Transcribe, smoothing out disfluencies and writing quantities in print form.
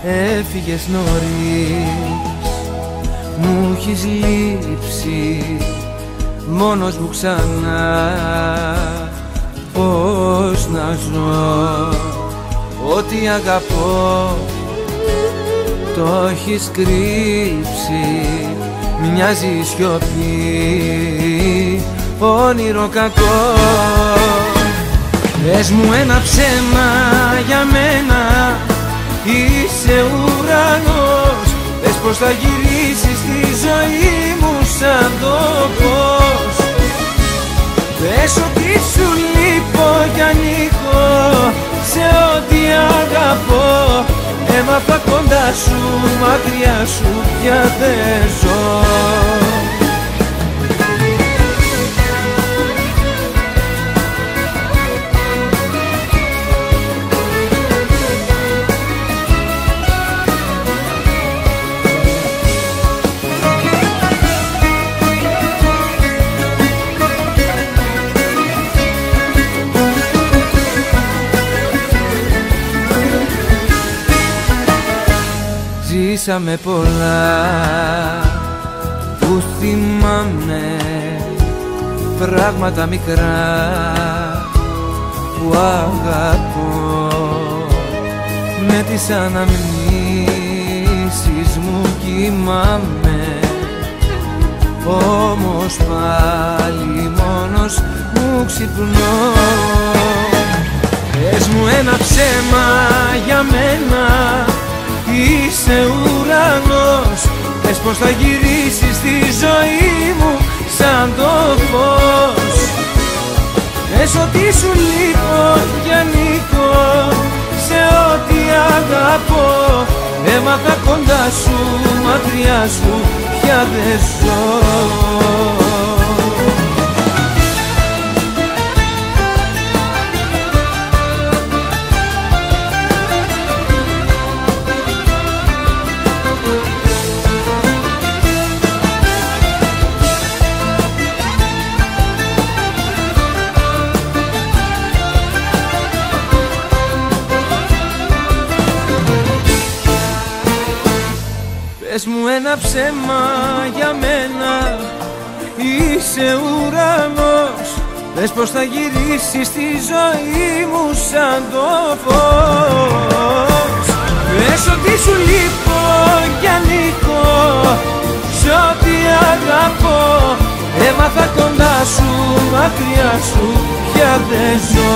έφυγες νωρίς, μου έχεις λείψει μόνος μου ξανά. Πώς να ζω, ό,τι αγαπώ το έχεις κρύψει. Μοιάζει η σιωπή όνειρο κακό. Πες μου ένα ψέμα για μένα, είσαι ουρανός. Πες πως θα γυρίσεις στη ζωή μου σαν το φως. Πες ότι σου λείπω κι ανήκω σε ό,τι αγαπώ. Έμαθα κοντά σου, μακριά σου πια δεν ζω. Ζήσαμε πολλά που θυμάμαι, πράγματα μικρά που αγαπώ. Με τις αναμνήσεις μου κοιμάμαι, όμως πάλι μόνος μου ξυπνώ. Πες μου ένα ψέμα για μένα, είσαι ουρανός. Πες πως θα γυρίσεις στη ζωή μου σαν το φως. Πες ότι σου λείπω κι ανήκω σε ό,τι αγαπώ. Έμαθα κοντά σου, μακριά σου πια δεν ζω. Πες μου ένα ψέμα για μένα, είσαι ουρανός. Πες πως θα γυρίσεις στη ζωή μου σαν το φως. Πες ότι σου λείπω κι ανήκω σ' ό,τι αγαπώ. Έμαθα κοντά σου, μακριά σου πια δεν ζω.